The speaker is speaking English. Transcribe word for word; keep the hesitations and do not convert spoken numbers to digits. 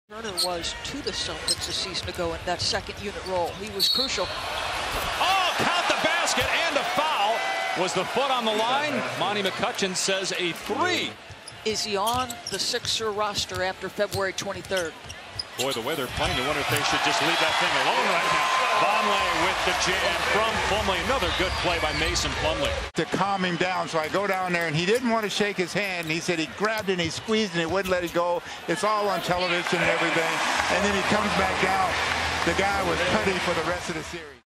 Turner was to the Celtics a season ago in that second unit role. He was crucial. Oh, count the basket and a foul. Was the foot on the line? Monty McCutchen says a three. Is he on the Sixer roster after February twenty-third? Boy, the way they're playing, you wonder if they should just leave that thing alone right now. Vonleh with the jam from Plumlee. Another good play by Mason Plumlee. To calm him down, so I go down there, and he didn't want to shake his hand. He said he grabbed it and he squeezed and he wouldn't let it go. It's all on television and everything. And then he comes back down. The guy was putty for the rest of the series.